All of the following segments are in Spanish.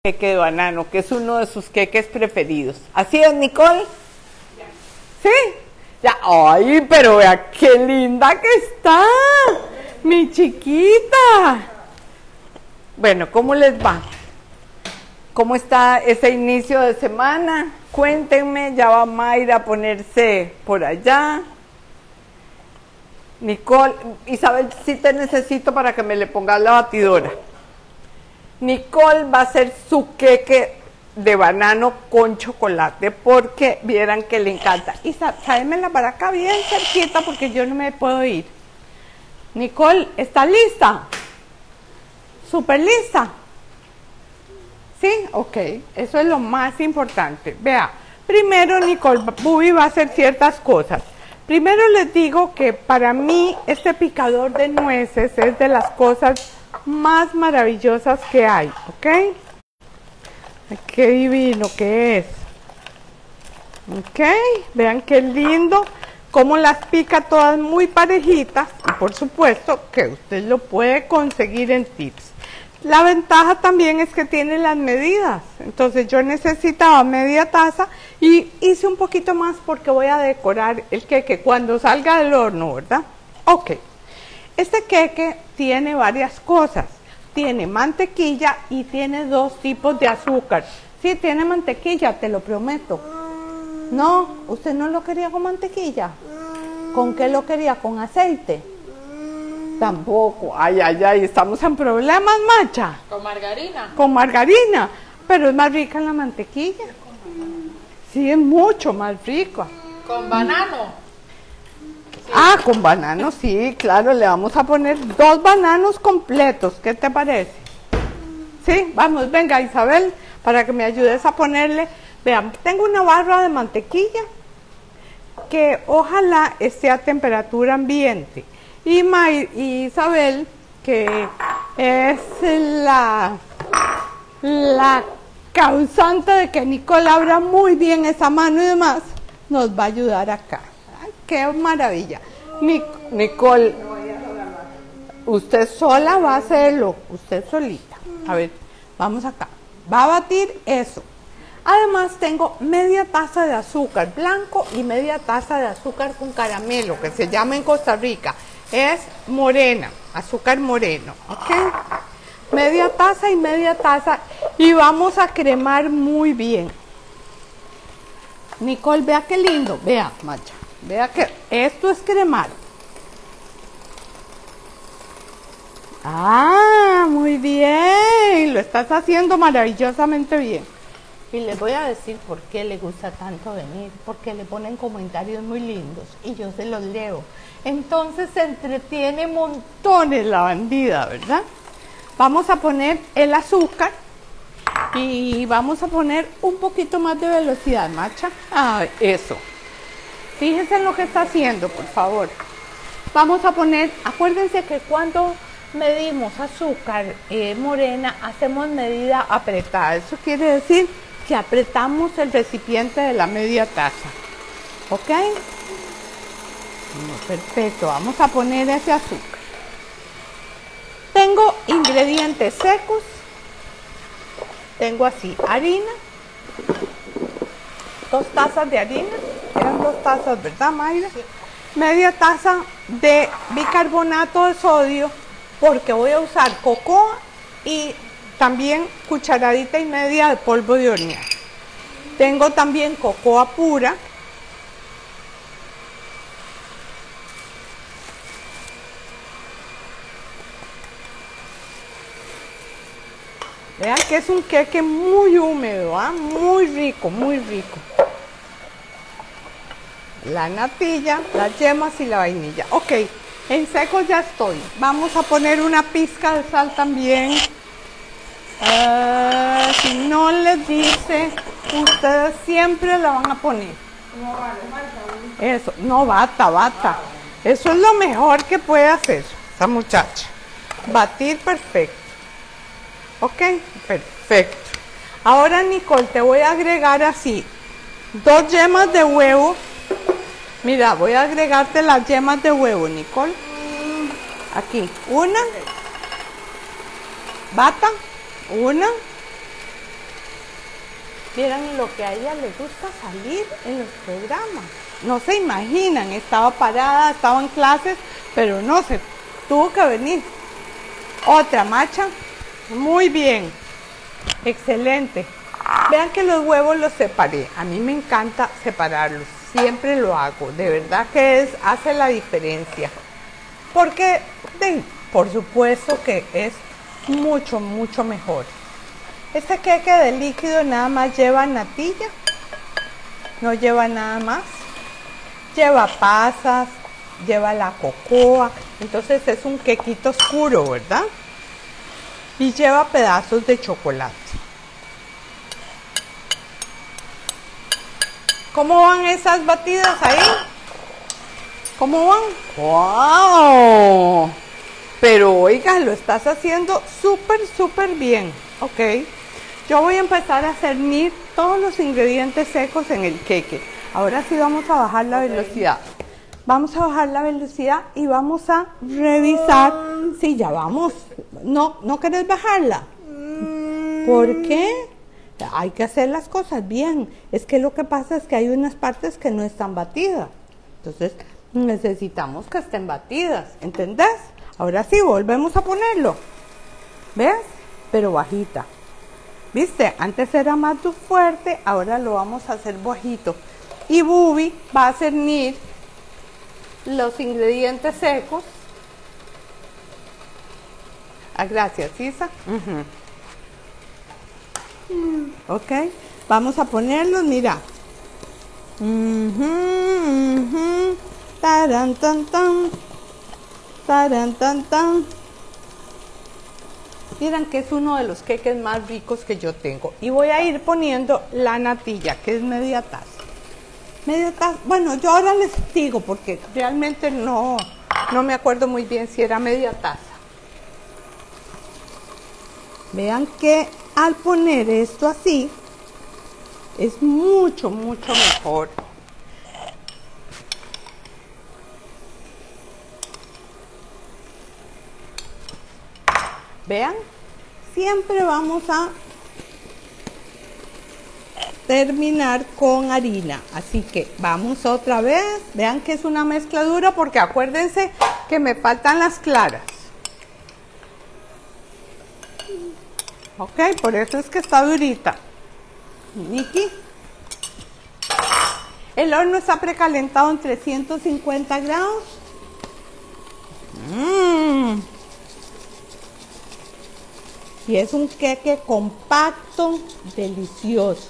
queque de banano, que es uno de sus queques preferidos. ¿Así es, Nicole? ¿Sí? Ya. Ay, pero vea qué linda que está, mi chiquita. Bueno, ¿cómo les va? ¿Cómo está ese inicio de semana? Cuéntenme, ya va Mayra a ponerse por allá. Nicole, Isabel, sí te necesito para que me le pongas la batidora. Nicole va a hacer su queque de banano con chocolate porque vieran que le encanta. Y tráemela para acá bien cerquita porque yo no me puedo ir. Nicole, ¿está lista? ¿Súper lista? ¿Sí? Ok, eso es lo más importante. Vea, primero Nicole Bubi va a hacer ciertas cosas. Primero les digo que para mí este picador de nueces es de las cosas más maravillosas que hay, ¿ok? Ay, qué divino que es. Ok, vean qué lindo, cómo las pica todas muy parejitas y por supuesto que usted lo puede conseguir en Tips. La ventaja también es que tiene las medidas, entonces yo necesitaba media taza y hice un poquito más porque voy a decorar el queque cuando salga del horno, ¿verdad? Ok, este queque tiene varias cosas, tiene mantequilla y tiene dos tipos de azúcar. Sí, tiene mantequilla, te lo prometo. No, ¿usted no lo quería con mantequilla? ¿Con qué lo quería? ¿Con aceite? Tampoco. Ay, ay, ay, estamos en problemas, Macha. Con margarina. Con margarina, pero es más rica en la mantequilla. Sí, es mucho más rica. Con banano. Sí. Ah, con banano, sí, claro, le vamos a poner 2 bananos completos, ¿qué te parece? Sí, vamos, venga Isabel, para que me ayudes a ponerle, vean, tengo una barra de mantequilla que ojalá esté a temperatura ambiente. Y Isabel, que es la causante de que Nicole abra muy bien esa mano y demás, nos va a ayudar acá. Ay, ¡qué maravilla! Nicole, usted sola va a hacerlo, usted solita. A ver, vamos acá. Va a batir eso. Además tengo media taza de azúcar blanco y media taza de azúcar con caramelo, que se llama en Costa Rica. Es morena, azúcar moreno, ¿ok? Media taza y media taza y vamos a cremar muy bien. Nicole, vea qué lindo, vea, Macha, vea que esto es cremar. Ah, muy bien, lo estás haciendo maravillosamente bien. Y les voy a decir por qué le gusta tanto venir, porque le ponen comentarios muy lindos y yo se los leo. Entonces se entretiene montones la bandida, ¿verdad? Vamos a poner el azúcar y vamos a poner un poquito más de velocidad, Macha. Ah, eso. Fíjense en lo que está haciendo, por favor. Vamos a poner, acuérdense que cuando medimos azúcar morena, hacemos medida apretada. Eso quiere decir que apretamos el recipiente de la media taza. ¿Ok? Perfecto, vamos a poner ese azúcar. Tengo ingredientes secos. Tengo así, harina. 2 tazas de harina. Eran 2 tazas, ¿verdad, Mayra? Sí. Media taza de bicarbonato de sodio, porque voy a usar cocoa y también cucharadita y media de polvo de hornear. Tengo también cocoa pura. Vean que es un queque muy húmedo, ¿eh? Muy rico, muy rico. La natilla, las yemas y la vainilla. Ok, en seco ya estoy. Vamos a poner una pizca de sal también. Si no les dice, ustedes siempre la van a poner. Eso, no, bata. Eso es lo mejor que puede hacer esta muchacha. Batir perfecto. Ok, perfecto. Ahora, Nicole, te voy a agregar así 2 yemas de huevo. Mira, voy a agregarte las yemas de huevo, Nicole. Aquí, una. Bata, una. Vieran lo que a ella le gusta salir en los programas. No se imaginan, estaba parada, estaba en clases, pero no se tuvo que venir. Otra macha, muy bien, excelente. Vean que los huevos los separé. A mí me encanta separarlos, siempre lo hago. De verdad que hace la diferencia. Porque, por supuesto que es mucho, mucho mejor. Este queque de líquido nada más lleva natilla, no lleva nada más. Lleva pasas, lleva la cocoa, entonces es un quequito oscuro, ¿verdad? Y lleva pedazos de chocolate. ¿Cómo van esas batidas ahí? ¿Cómo van? ¡Wow! Pero oiga, lo estás haciendo súper, súper bien. Ok. Yo voy a empezar a cernir todos los ingredientes secos en el queque. Ahora sí vamos a bajar la velocidad. Vamos a bajar la velocidad y vamos a revisar. Sí, ya vamos. ¿No querés bajarla? ¿Por qué? Hay que hacer las cosas bien. Es que lo que pasa es que hay unas partes que no están batidas. Entonces necesitamos que estén batidas. ¿Entendés? Ahora sí, volvemos a ponerlo. ¿Ves? Pero bajita. ¿Viste? Antes era más fuerte, ahora lo vamos a hacer bajito. Y Bubi va a cernir los ingredientes secos. Ah, gracias, Isa. Ok, vamos a ponerlos, mira. Taran, tan, tan. Taran, tan, tan. Miren que es uno de los queques más ricos que yo tengo. Y voy a ir poniendo la natilla, que es media taza. Media taza. Bueno, yo ahora les digo porque realmente no me acuerdo muy bien si era media taza. Vean que al poner esto así, es mucho, mucho mejor. Vean, siempre vamos a terminar con harina, así que vamos otra vez. Vean que es una mezcla dura porque acuérdense que me faltan las claras. Ok, por eso es que está durita. Niki, el horno está precalentado en 350 grados. Y es un queque compacto, delicioso.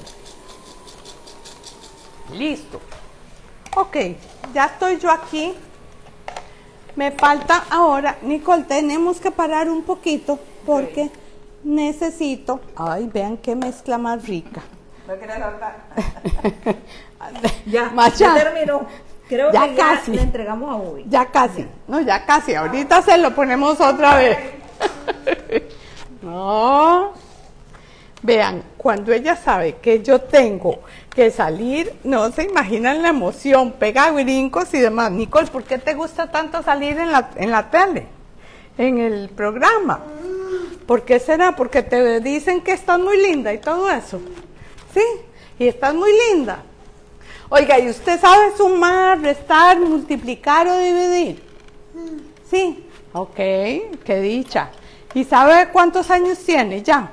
Listo. Ok, ya estoy yo aquí. Me falta ahora, Nicole, tenemos que parar un poquito porque necesito... Ay, vean qué mezcla más rica. No quería saltar. Ya, Macha, ya terminó. Creo ya que casi. ya le entregamos a Ubi. Ya casi. No, ya casi. Ahorita se lo ponemos otra vez. No. Vean, cuando ella sabe que yo tengo que salir, no se imaginan la emoción, pega brincos y demás. Nicole, ¿por qué te gusta tanto salir en la tele? En el programa. ¿Por qué será? Porque te dicen que estás muy linda y todo eso. Sí, y estás muy linda. Oiga, ¿y usted sabe sumar, restar, multiplicar o dividir? Sí. Ok, qué dicha. ¿Y sabe cuántos años tiene ya?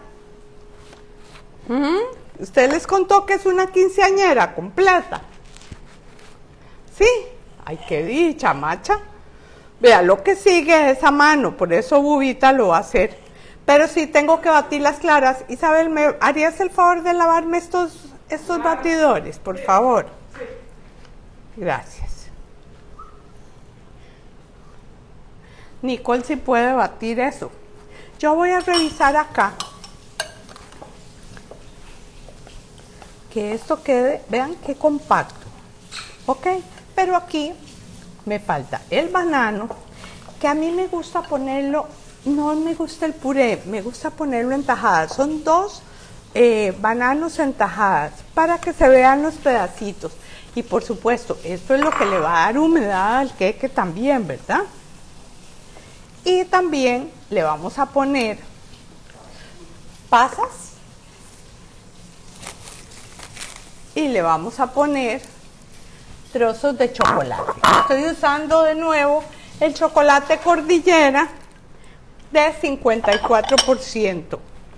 Usted les contó que es una quinceañera completa. ¿Sí? Ay, qué dicha, macha. Vea, lo que sigue es a mano, por eso Bubita lo va a hacer. Pero sí tengo que batir las claras. Isabel, ¿me harías el favor de lavarme estos batidores, por favor? Gracias. Nicole, si puede batir eso. Yo voy a revisar acá que esto quede, vean qué compacto, ok, pero aquí me falta el banano, que a mí me gusta ponerlo, no me gusta el puré, me gusta ponerlo en tajadas, son dos bananos en tajadas, para que se vean los pedacitos, y por supuesto, esto es lo que le va a dar humedad al queque también, ¿verdad? Y también le vamos a poner pasas y le vamos a poner trozos de chocolate. Estoy usando de nuevo el chocolate Cordillera de 54%.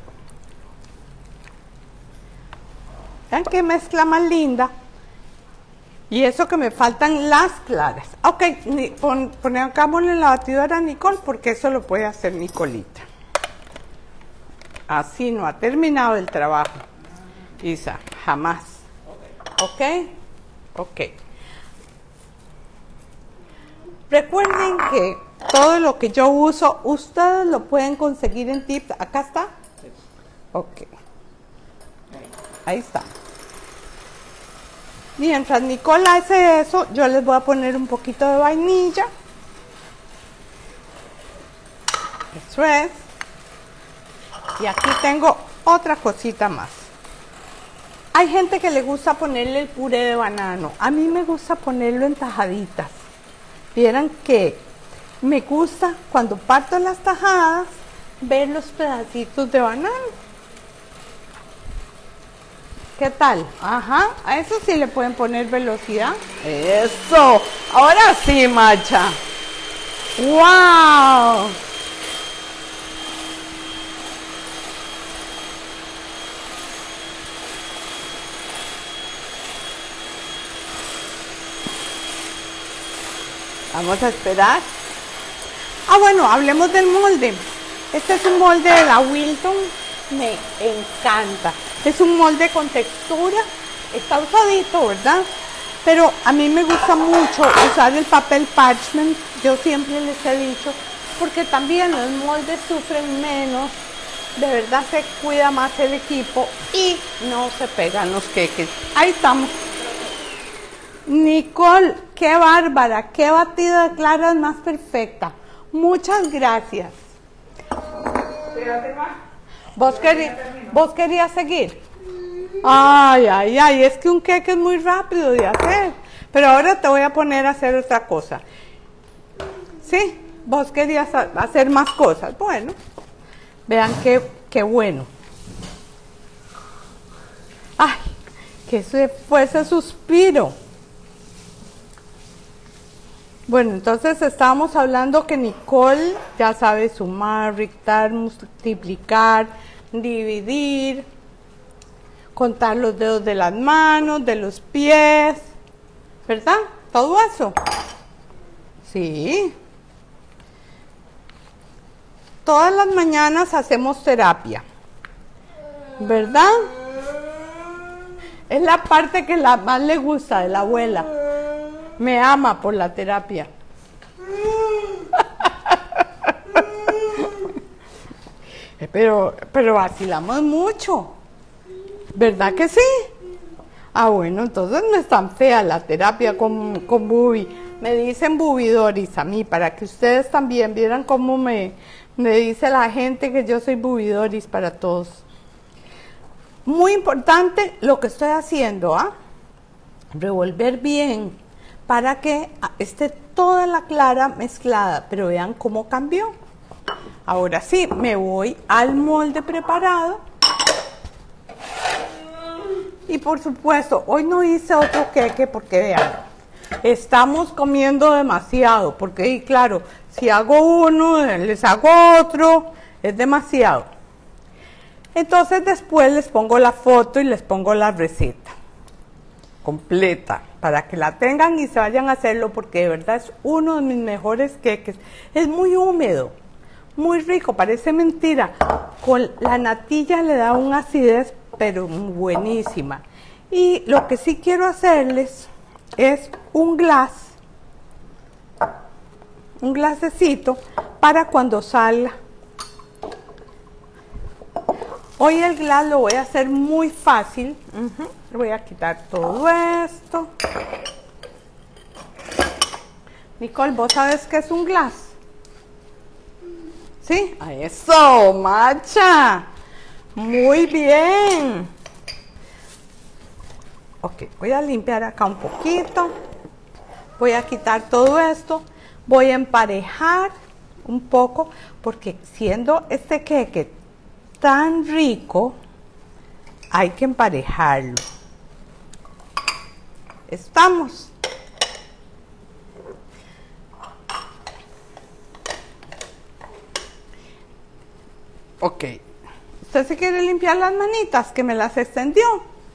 ¿Vean qué mezcla más linda? Y eso que me faltan las claras. Ok, pongámosle la batidora a Nicole porque eso lo puede hacer Nicolita. Así no ha terminado el trabajo, Isa, jamás. Ok, ok. Recuerden que todo lo que yo uso, ustedes lo pueden conseguir en Tips. ¿Acá está? Ok. Ahí está. Mientras Nicole hace eso, yo les voy a poner un poquito de vainilla. Eso es. Y aquí tengo otra cosita más. Hay gente que le gusta ponerle el puré de banano. A mí me gusta ponerlo en tajaditas. Vieran que me gusta cuando parto las tajadas ver los pedacitos de banano. ¿Qué tal? Ajá, a eso sí le pueden poner velocidad. ¡Eso! Ahora sí, Macha. ¡Wow! Vamos a esperar. Ah, bueno, hablemos del molde. Este es un molde de la Wilton. Me encanta. Es un molde con textura. Está usadito, ¿verdad? Pero a mí me gusta mucho usar el papel parchment. Yo siempre les he dicho, porque también los moldes sufren menos. De verdad se cuida más el equipo y no se pegan los queques. Ahí estamos. Nicole, qué bárbara, qué batida de claras más perfecta. Muchas gracias. ¿Vos querías seguir? Ay, ay, ay, es que un queque es muy rápido de hacer. Pero ahora te voy a poner a hacer otra cosa. ¿Sí? ¿Vos querías hacer más cosas? Bueno, vean qué bueno. Ay, que fue ese suspiro. Bueno, entonces estábamos hablando que Nicole ya sabe sumar, restar, multiplicar, dividir, contar los dedos de las manos, de los pies, ¿verdad? Todo eso. Sí. Todas las mañanas hacemos terapia, ¿verdad? Es la parte que más le gusta de la abuela. Me ama por la terapia. Pero vacilamos mucho. ¿Verdad que sí? Ah, bueno, entonces no es tan fea la terapia con Bubi. Me dicen Bubidoris a mí, para que ustedes también vieran cómo me dice la gente que yo soy Bubidoris para todos. Muy importante lo que estoy haciendo, ¿ah? Revolver bien para que esté toda la clara mezclada, pero vean cómo cambió. Ahora sí, me voy al molde preparado. Y por supuesto, hoy no hice otro queque porque vean, estamos comiendo demasiado, porque y claro, si hago uno, les hago otro, es demasiado. Entonces después les pongo la foto y les pongo la receta completa para que la tengan y se vayan a hacerlo, porque de verdad es uno de mis mejores queques. Es muy húmedo, muy rico, parece mentira. Con la natilla le da una acidez, pero buenísima. Y lo que sí quiero hacerles es un glasecito para cuando salga. Hoy el glass lo voy a hacer muy fácil. Voy a quitar todo esto. Nicole, ¿vos sabes qué es un glass? ¿Sí? ¡Eso, Macha! Muy bien. Ok, voy a limpiar acá un poquito. Voy a quitar todo esto. Voy a emparejar un poco, porque siendo este queque tan rico, hay que emparejarlo. estamos. Ok. ¿Usted se quiere limpiar las manitas que me las extendió?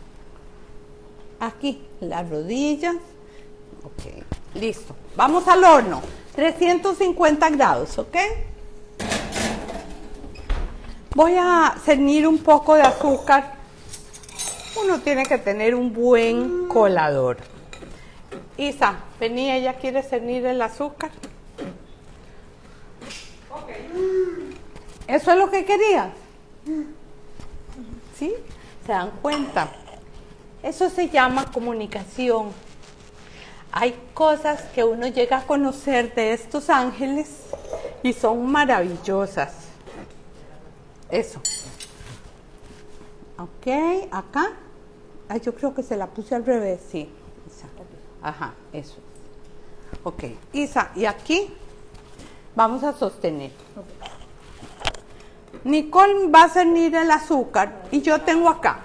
Aquí, las rodillas. Ok, listo. Vamos al horno. 350 grados, ¿ok? Voy a cernir un poco de azúcar. Uno tiene que tener un buen colador. Isa, vení, ella quiere cernir el azúcar. Ok. ¿Eso es lo que querías? ¿Sí? ¿Se dan cuenta? Eso se llama comunicación. Hay cosas que uno llega a conocer de estos ángeles y son maravillosas. Eso. Ok, acá. Ay, yo creo que se la puse al revés, sí. Ajá, eso. Ok, Isa, y aquí vamos a sostener. Nicole va a cernir el azúcar y yo tengo acá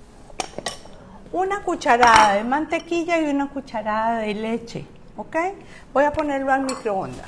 una cucharada de mantequilla y una cucharada de leche, ¿ok? Voy a ponerlo al microondas.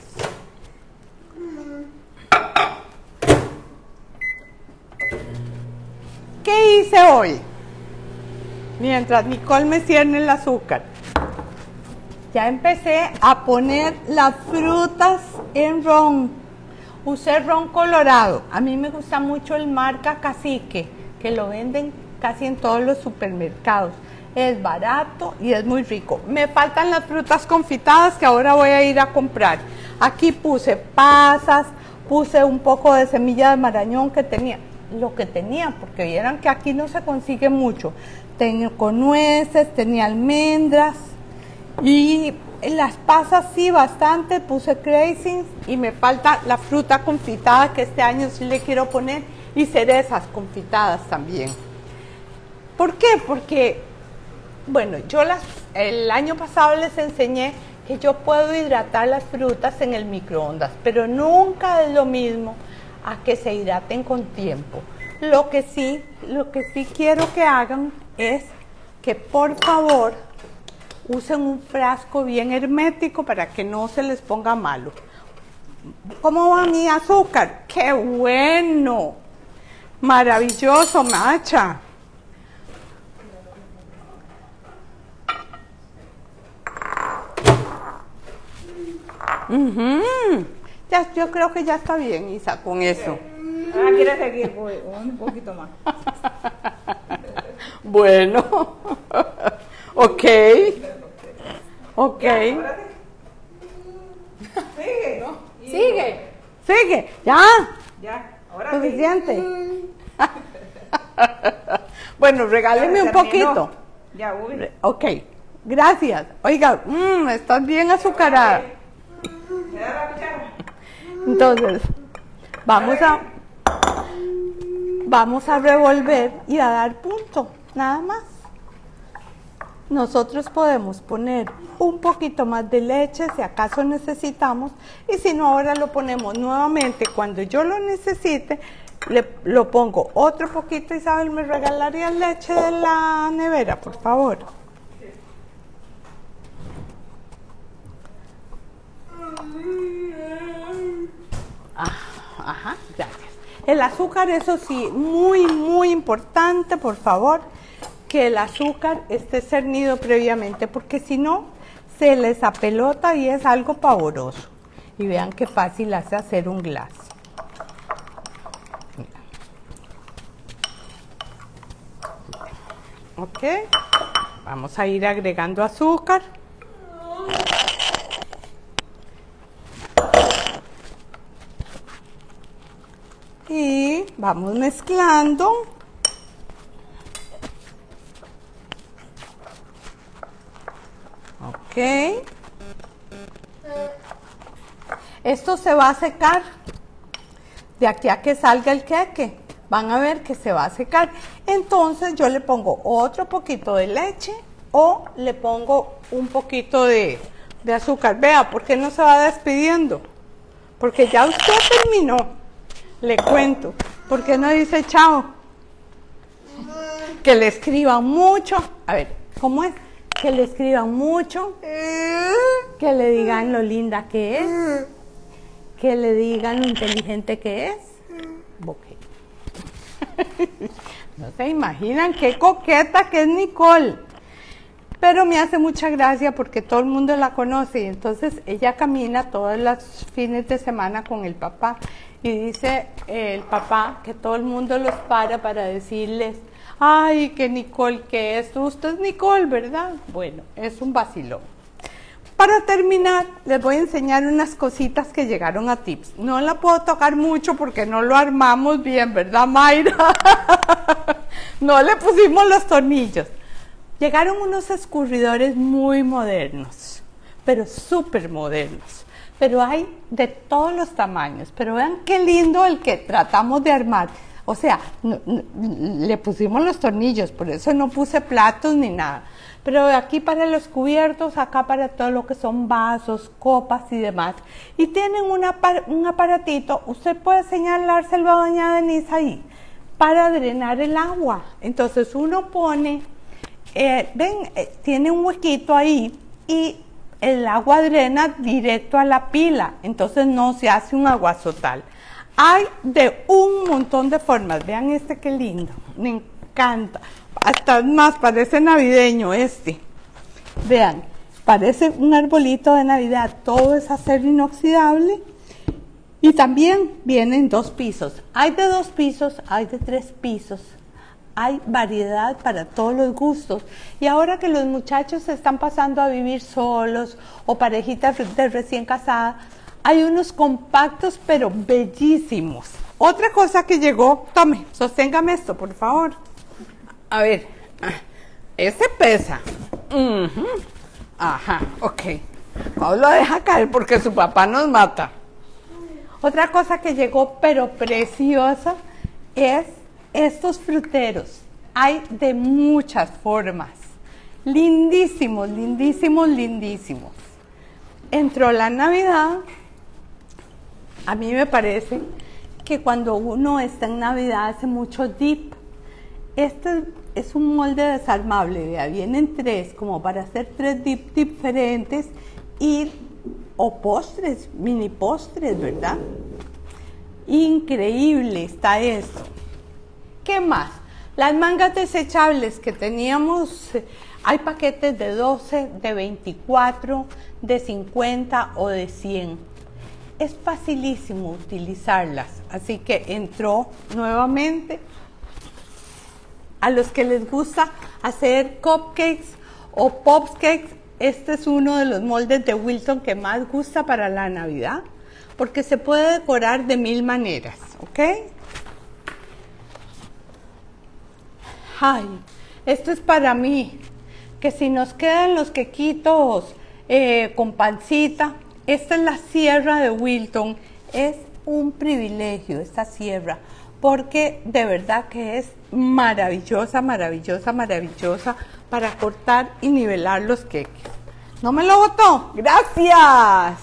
¿Qué hice hoy? Mientras Nicole me cierne el azúcar, ya empecé a poner las frutas en ron. Usé ron colorado. A mí me gusta mucho el marca Cacique, que lo venden casi en todos los supermercados. Es barato y es muy rico. Me faltan las frutas confitadas que ahora voy a ir a comprar. Aquí puse pasas, puse un poco de semilla de marañón que tenía. Lo que tenía, porque vieran que aquí no se consigue mucho. Tenía con nueces, tenía almendras y las pasas sí bastante, puse craisins y me falta la fruta confitada que este año sí le quiero poner y cerezas confitadas también. ¿Por qué? Porque, bueno, yo el año pasado les enseñé que yo puedo hidratar las frutas en el microondas, pero nunca es lo mismo a que se hidraten con tiempo. Lo que sí quiero que hagan es que por favor usen un frasco bien hermético para que no se les ponga malo. ¿Cómo va mi azúcar? ¡Qué bueno! Maravilloso, Macha. Ya, yo creo que ya está bien, Isa, con eso. Ah, ¿quieres seguir? Un poquito más. Bueno, ok. Ok. Sigue, ¿no? Sigue. Sigue, ya. Ya, ahora Suficiente. Bueno, regáleme un poquito. Ya, uy. Ok, gracias. Oiga, estás bien azucarada. ¿Me da la cuchara? Entonces, vamos a revolver y a dar punto, nada más. Nosotros podemos poner un poquito más de leche si acaso necesitamos, y si no, ahora lo ponemos nuevamente cuando yo lo necesite. Lo pongo otro poquito. Isabel, ¿me regalaría leche de la nevera, por favor? Ajá, gracias. El azúcar, eso sí, muy importante, por favor, que el azúcar esté cernido previamente, porque si no, se les apelota y es algo pavoroso. Y vean qué fácil hace hacer un glass. Ok, vamos a ir agregando azúcar. Y vamos mezclando. Ok. Esto se va a secar de aquí a que salga el queque. Van a ver que se va a secar. Entonces yo le pongo otro poquito de leche o le pongo un poquito de azúcar. Vea, ¿por qué no se va despidiendo? Porque ya usted terminó. Le cuento. ¿Por qué no dice chao? Que le escriban mucho. A ver, ¿cómo es? que le escriban mucho, que le digan lo linda que es, que le digan lo inteligente que es. Ok. No se imaginan qué coqueta que es Nicole. Pero me hace mucha gracia porque todo el mundo la conoce y entonces ella camina todos los fines de semana con el papá y dice el papá que todo el mundo los para decirles, ay, que Nicole, que es, usted es Nicole, ¿verdad? Bueno, es un vacilón. Para terminar, les voy a enseñar unas cositas que llegaron a Tips. No la puedo tocar mucho porque no lo armamos bien, ¿verdad, Mayra? No le pusimos los tornillos. Llegaron unos escurridores muy modernos, pero súper modernos. Pero hay de todos los tamaños. Pero vean qué lindo el que tratamos de armar. O sea, le pusimos los tornillos, por eso no puse platos ni nada. Pero aquí para los cubiertos, acá para todo lo que son vasos, copas y demás. Y tienen un aparatito, usted puede señalárselo a doña Denise ahí, para drenar el agua. Entonces uno pone, tiene un huequito ahí y el agua drena directo a la pila. Entonces no se hace un aguazotal. Hay de un montón de formas. Vean este qué lindo, me encanta. Hasta más, parece navideño este. Vean, parece un arbolito de Navidad. Todo es acero inoxidable. Y también vienen 2 pisos. Hay de 2 pisos, hay de 3 pisos. Hay variedad para todos los gustos. Y ahora que los muchachos se están pasando a vivir solos o parejitas de recién casadas, hay unos compactos pero bellísimos. Otra cosa que llegó, tome, sosténgame esto, por favor. A ver, ese pesa. Ajá, ok. No lo deja caer porque su papá nos mata. Otra cosa que llegó pero preciosa es estos fruteros. Hay de muchas formas. Lindísimos, lindísimos, lindísimos. Entró la Navidad. A mí me parece que cuando uno está en Navidad hace mucho dip. Este es un molde desarmable, vea, vienen 3 como para hacer 3 dip diferentes o postres, mini postres, ¿verdad? Increíble está esto. ¿Qué más? Las mangas desechables que teníamos, hay paquetes de 12, de 24, de 50 o de 100. Es facilísimo utilizarlas, así que entró nuevamente. A los que les gusta hacer cupcakes o popcakes, este es uno de los moldes de Wilton que más gusta para la Navidad, porque se puede decorar de 1000 maneras, ¿ok? Ay, esto es para mí, que si nos quedan los quequitos con pancita, esta es la sierra de Wilton, es un privilegio esta sierra, porque de verdad que es maravillosa, maravillosa, maravillosa para cortar y nivelar los queques. ¿No me lo botó? ¡Gracias!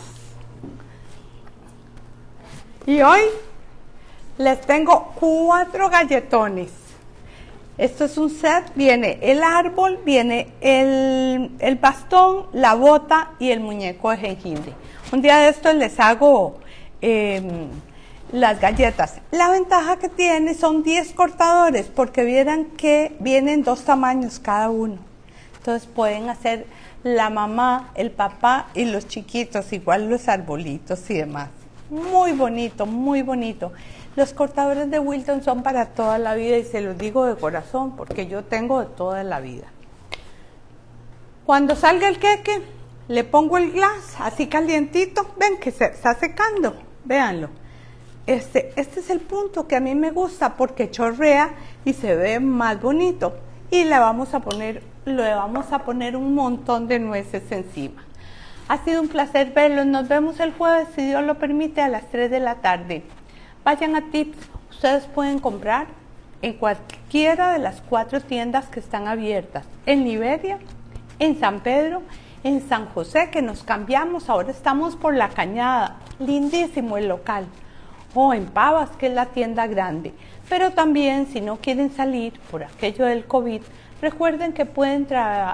Y hoy les tengo 4 galletones. Esto es un set, viene el árbol, viene el bastón, la bota y el muñeco de jengibre. Un día de estos les hago las galletas. La ventaja que tiene son 10 cortadores, porque vieran que vienen 2 tamaños cada uno. Entonces pueden hacer la mamá, el papá y los chiquitos, igual los arbolitos y demás. Muy bonito, muy bonito. Los cortadores de Wilton son para toda la vida y se los digo de corazón porque yo tengo de toda la vida. Cuando salga el queque, le pongo el glass así calientito. Ven que se está secando, véanlo. Este es el punto que a mí me gusta porque chorrea y se ve más bonito. Y le vamos a poner un montón de nueces encima. Ha sido un placer verlos. Nos vemos el jueves, si Dios lo permite, a las 3 de la tarde. Vayan a Tips. Ustedes pueden comprar en cualquiera de las 4 tiendas que están abiertas. En Liberia, en San Pedro, en San José, que nos cambiamos. Ahora estamos por La Cañada. Lindísimo el local. O en Pavas, que es la tienda grande. Pero también, si no quieren salir por aquello del COVID, recuerden que pueden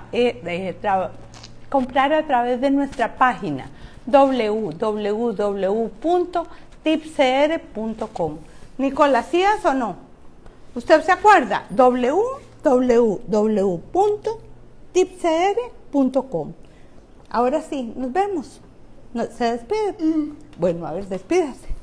comprar a través de nuestra página www.tipcr.com. Nicole, ¿hacías o no? ¿Usted se acuerda? www.tipcr.com. Ahora sí, nos vemos. ¿Se despide? Bueno, a ver, despídase.